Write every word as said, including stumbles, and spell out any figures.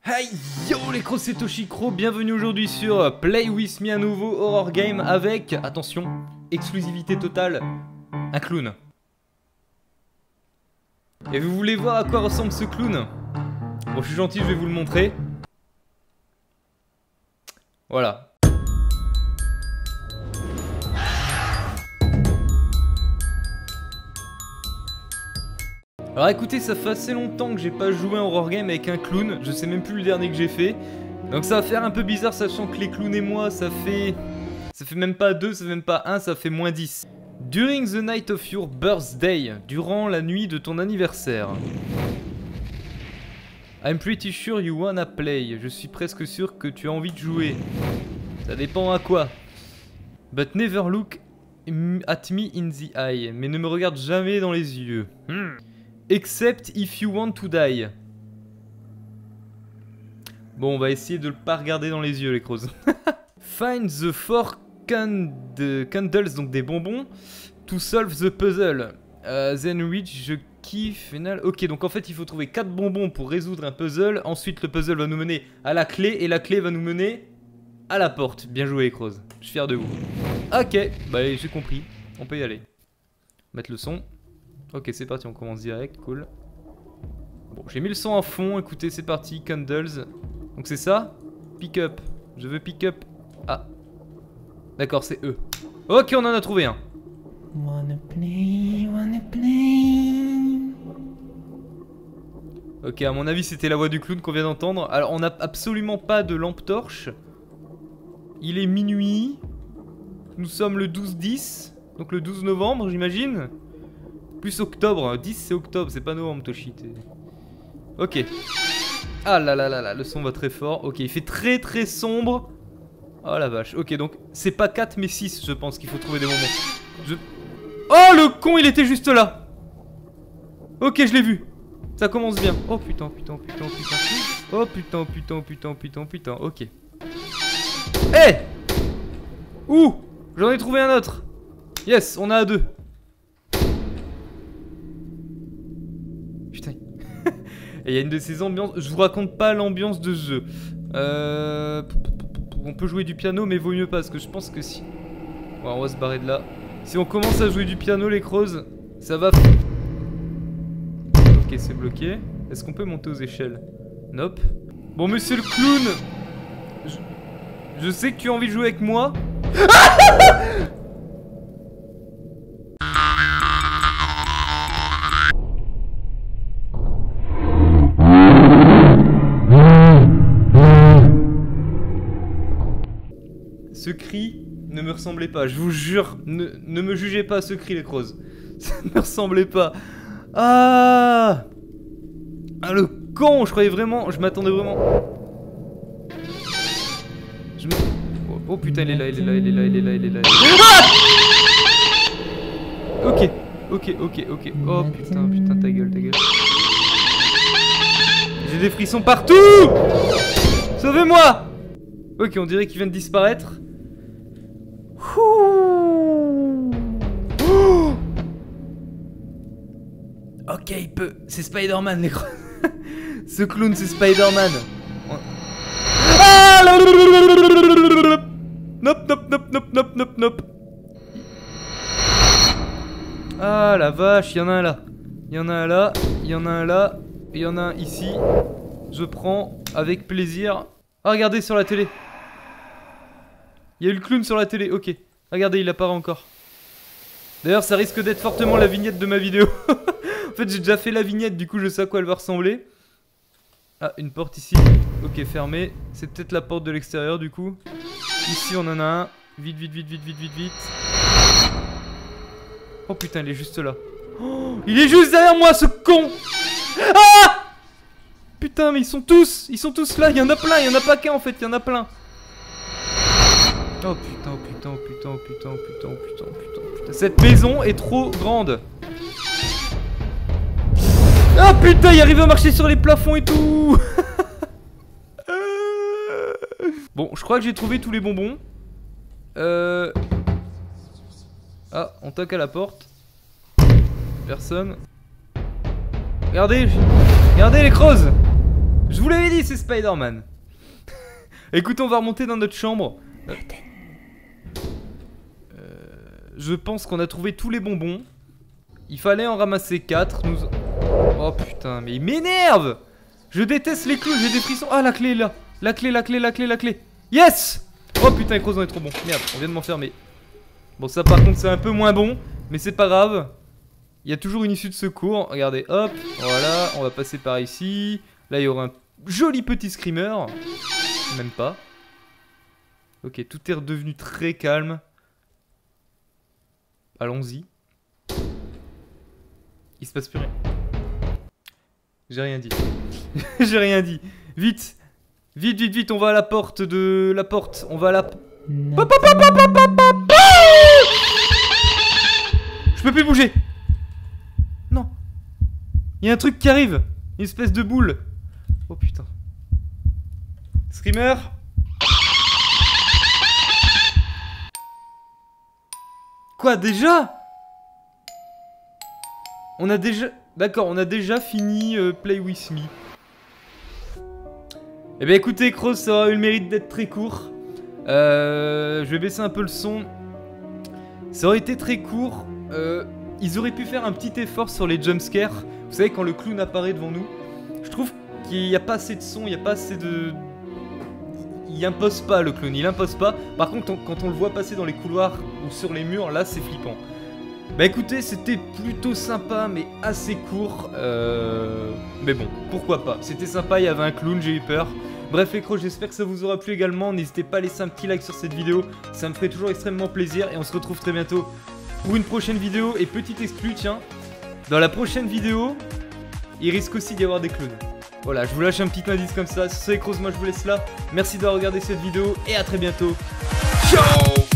Hey yo les crocs, c'est Toshicro, bienvenue aujourd'hui sur Play With Me, un nouveau horror game avec, attention, exclusivité totale, un clown. Et vous voulez voir à quoi ressemble ce clown? Bon, je suis gentil, je vais vous le montrer. Voilà. Alors écoutez, ça fait assez longtemps que j'ai pas joué un horror game avec un clown, je sais même plus le dernier que j'ai fait. Donc ça va faire un peu bizarre, sachant que les clowns et moi, ça fait... Ça fait même pas deux, ça fait même pas un, ça fait moins dix. During the night of your birthday, durant la nuit de ton anniversaire. I'm pretty sure you wanna play, je suis presque sûr que tu as envie de jouer. Ça dépend à quoi. But never look at me in the eye, mais ne me regarde jamais dans les yeux. Hmm. Except if you want to die. Bon, on va essayer de ne pas regarder dans les yeux, les crows. Find the four cand candles, donc des bonbons, to solve the puzzle. Uh, then reach the key final. Ok, donc en fait, il faut trouver quatre bonbons pour résoudre un puzzle. Ensuite, le puzzle va nous mener à la clé et la clé va nous mener à la porte. Bien joué, les crows. Je suis fier de vous. Ok, bah j'ai compris. On peut y aller. Mettre le son. Ok, c'est parti, on commence direct, cool. Bon, j'ai mis le son à fond, écoutez, c'est parti, candles. Donc c'est ça? Pick up. Je veux pick up. Ah. D'accord, c'est eux. Ok, on en a trouvé un. Wanna play, wanna play. Ok, à mon avis, c'était la voix du clown qu'on vient d'entendre. Alors, on n'a absolument pas de lampe torche. Il est minuit. Nous sommes le douze dix. Donc le douze novembre, j'imagine. Plus octobre, dix c'est octobre, c'est pas novembre Toshi. Ok. Ah là là là là, le son va très fort. Ok, il fait très très sombre. Oh la vache, ok donc c'est pas quatre mais six je pense qu'il faut trouver des bonbons. Je... Oh le con il était juste là. Ok je l'ai vu. Ça commence bien. Oh putain putain putain putain. Oh putain putain putain putain putain, ok. Eh hey. Ouh, j'en ai trouvé un autre. Yes, on a à deux. Putain. Et il y a une de ces ambiances. Je vous raconte pas l'ambiance de ce jeu. Euh... On peut jouer du piano, mais vaut mieux pas parce que je pense que si. Ouais, on va se barrer de là. Si on commence à jouer du piano, les crows, ça va. Ok, c'est bloqué. Est-ce qu'on peut monter aux échelles? Nope. Bon, monsieur le clown. Je, je sais que tu as envie de jouer avec moi. Ce cri ne me ressemblait pas, je vous jure, ne, ne me jugez pas à ce cri les crows. Ça ne me ressemblait pas. Ah Ah le con, je croyais vraiment, je m'attendais vraiment. Je me... oh, oh putain il est là, il est là, il est là, il est là, il est là. Ah ok, ok, ok, ok. Oh putain, putain, ta gueule, ta gueule. J'ai des frissons partout. Sauvez-moi. Ok, on dirait qu'il vient de disparaître. Ouh. Oh. Ok, il peut. C'est Spider-Man, les gros. Ce clown, c'est Spider-Man. Ah Nop, nop, nop, nop, nop, nop, nop. Ah la vache, il y en a un là. Il y en a un là, il y en a un là, il y en a un ici. Je prends avec plaisir. Ah, regardez sur la télé. Il y a eu le clown sur la télé, ok. Regardez, il apparaît encore. D'ailleurs, ça risque d'être fortement la vignette de ma vidéo. En fait, j'ai déjà fait la vignette, du coup, je sais à quoi elle va ressembler. Ah, une porte ici. Ok, fermée. C'est peut-être la porte de l'extérieur, du coup. Ici, on en a un. Vite, vite, vite, vite, vite, vite, vite. Oh putain, il est juste là. Oh, il est juste derrière moi, ce con. Ah! Putain, mais ils sont tous, ils sont tous là. Il y en a plein, il y en a pas qu'un en fait, il y en a plein. Oh putain, putain, putain, putain, putain, putain, putain, putain. Cette maison est trop grande. Oh putain, il arrive à marcher sur les plafonds et tout. Bon, je crois que j'ai trouvé tous les bonbons. Euh... Ah, on toque à la porte. Personne. Regardez, regardez les crows. Je vous l'avais dit, c'est Spider-Man. Écoutez, on va remonter dans notre chambre. Euh, je pense qu'on a trouvé tous les bonbons. Il fallait en ramasser quatre. Nous... Oh putain, mais il m'énerve. Je déteste les clous, j'ai des frissons. Ah, la clé est là. La clé, la clé, la clé, la clé. Yes. Oh putain, les on est trop bon. Merde, on vient de m'enfermer. Bon, ça par contre, c'est un peu moins bon. Mais c'est pas grave. Il y a toujours une issue de secours. Regardez, hop. Voilà, on va passer par ici. Là, il y aura un joli petit screamer. Même pas. Ok, tout est redevenu très calme. Allons-y. Il se passe plus rien. J'ai rien dit. J'ai rien dit. Vite. Vite, vite, vite, on va à la porte de... La porte, on va à la... Pop, pop, pop, pop, pop, pop, pop. Je peux plus bouger. Non. Il y a un truc qui arrive. Une espèce de boule. Oh putain. Screamer. Quoi, déjà? On a déjà... D'accord, on a déjà fini euh, Play With Me. Eh bien écoutez, Cross, ça aura eu le mérite d'être très court. Euh, je vais baisser un peu le son. Ça aurait été très court. Euh, ils auraient pu faire un petit effort sur les jumpscares. Vous savez, quand le clown apparaît devant nous. Je trouve qu'il n'y a pas assez de son, il n'y a pas assez de... Il impose pas le clown, il impose pas. Par contre, on, quand on le voit passer dans les couloirs ou sur les murs, là c'est flippant. Bah écoutez, c'était plutôt sympa mais assez court. Euh... Mais bon, pourquoi pas. C'était sympa, il y avait un clown, j'ai eu peur. Bref les crocs, j'espère que ça vous aura plu également. N'hésitez pas à laisser un petit like sur cette vidéo. Ça me ferait toujours extrêmement plaisir. Et on se retrouve très bientôt pour une prochaine vidéo. Et petite exclu, tiens. Dans la prochaine vidéo, il risque aussi d'y avoir des clowns. Voilà, je vous lâche un petit indice comme ça. Sur les crocs, moi je vous laisse là. Merci d'avoir regardé cette vidéo. Et à très bientôt. Ciao.